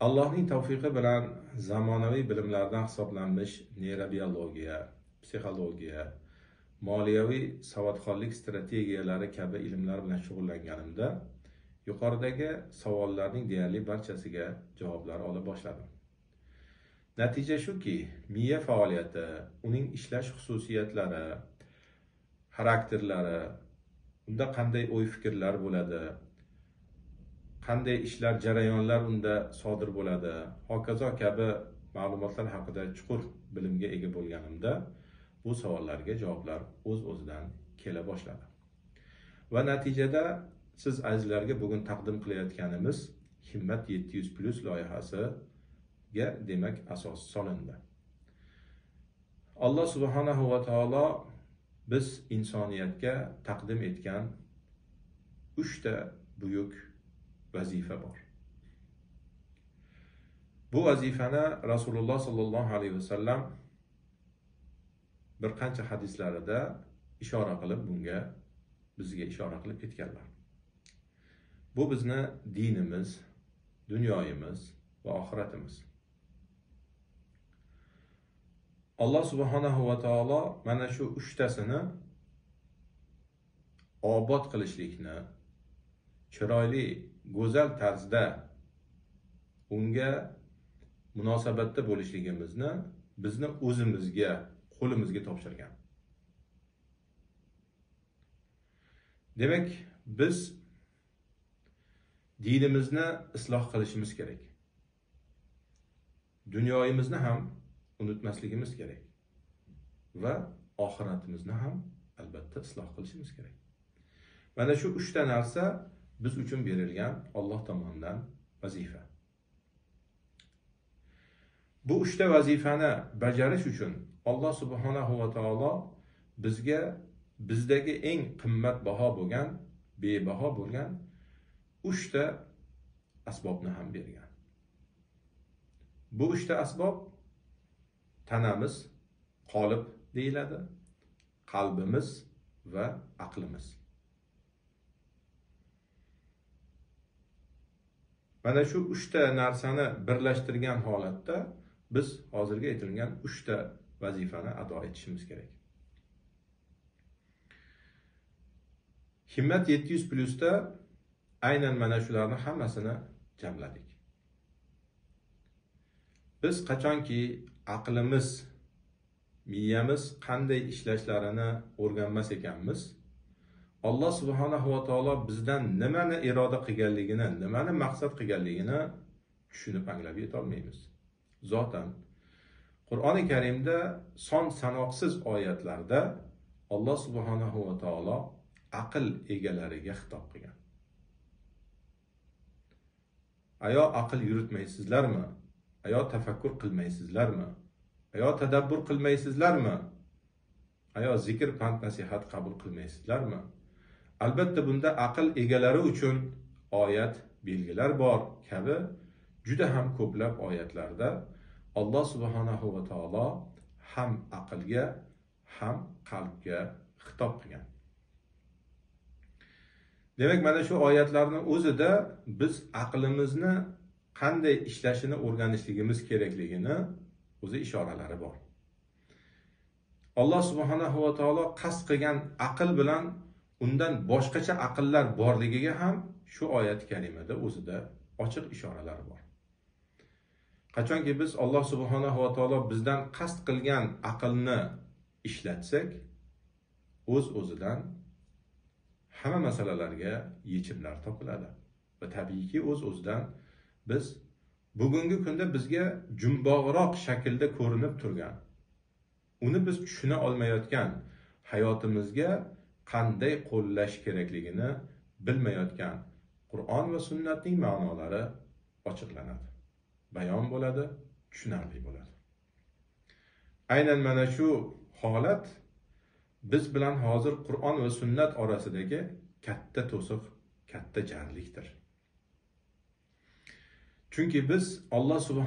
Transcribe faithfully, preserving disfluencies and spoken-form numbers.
Allohning tavfiqi bilan zamonaviy bilimlardan hisoblanmish neyrobiologiya, psixologiya, moliyaviy savodxonlik strategiyalari kabi ilmlar bilan shug'ullanganimda yuqoridagi savollarning deyarli barchasiga javoblar ola boshladim. Natija shuki, miya faoliyati, uning ishlash xususiyatlari, xarakterlari, unda qanday o'y-fikrlar bo'ladi, qanday ishlar, jarayonlar unda sodir bo'ladi, hokazo kabi ma'lumotlar haqida chuqur bilimga ega bo'lganimda bu savollarga javoblar o'z-o'zidan kela boshladi. Va natijada siz azizlarga bugun taqdim qilayotganimiz Himmat yetti yuz plus loyihasiga demak asos solindi. Alloh subhanahu va taolo biz insoniyatga taqdim etgan uchta buyuk vazifa bor. Bu vazifani Rasululloh sollallohu alayhi vasallam bir qancha hadislarida ishora qilib bunga bizga ishora qilib ketganlar. Bu bizni dinimiz, dunyoyimiz va oxiratimiz. Alloh subhanahu va taolo mana shu uchtasini obod qilishlikni, chiroyli, go'zal tarzda unga munosabatda bo'lishligimizni bizni o'zimizga, qo'limizga topshirgan. Demak, biz dinimizni isloh qilishimiz kerak. Dunyoyimizni ham unutmasligimiz kerak va oxiratimizni ham albatta isloh qilishimiz kerak. Mana shu uchta narsa biz uchun berilgan Alloh tomonidan vazifa. Bu uchta vazifani bajarish uchun Alloh subhanahu va taolo bizga bizdagi eng qimmatbaho bo'lgan, bebaho bo'lgan uchta asbobni ham bergan. Bu uchta asbob tanamiz, qolib deyiladi, qalbimiz va aqlimiz. Mana shu uchta narsani birlashtirgan holatda biz hozirga aytilgan uchta vazifani ado etishimiz kerak. Himmat yetti yuz plus da aynan mana shularni hammasini jamladik. Biz qachonki aqlimiz, miyamiz qanday ishlashlarini o'rganmas ekanmiz, Alloh subhanahu va taolo bizdan nimani iroda qilganligini, nimani maqsad qilganligini tushunib anglab yetolmaymiz. Zotan Qur'oni Karimda son sanoqsiz oyatlarda Alloh subhanahu va taolo aql egalariga xitob qilgan. Ayo aql yuritmaysizlarmi? Ayo tafakkur qilmaysizlarmi? Ayo tadabbur qilmaysizlarmi? Ayo zikr, pand, nasihat qabul qilmaysizlarmi? Albatta bunda aql egalari uchun oyat, belgilar bor kabi juda ham ko'plab oyatlarda Alloh subhanahu va taolo ham aqlga, ham qalbga xitob qilgan. Demak, mana shu oyatlarning o'zida biz aqlimizni qanday ishlashini o'rganishligimiz kerakligini o'zi ishoralari bor. Alloh subhanahu va taolo qasd qilgan aql bilan undan boshqacha aqllar borligiga ham shu oyat karimada o'zida ochiq ishoralar bor. Qachonki biz Alloh subhanahu va taolo bizdan qasd qilgan aqlni ishlatsak, o'z-o'zidan hamma masalalarga yechimlar topiladi. Va tabiiyki o'z-o'zidan biz bugungi kunda bizga jumboqroq shaklda ko'rinib turgan, uni biz tushuna olmayotgan hayotimizga qanday qo'llash kerakligini bilmayotgan Qur'on va sunnatning ma'nolari ochiqlanadi, bayon bo'ladi, tushunarli bo'ladi. Aynan mana shu holat biz bilan hozir Qur'on va sunnat orasidagi katta to'siq, katta jarlikdir. Chunki biz Alloh subhanahu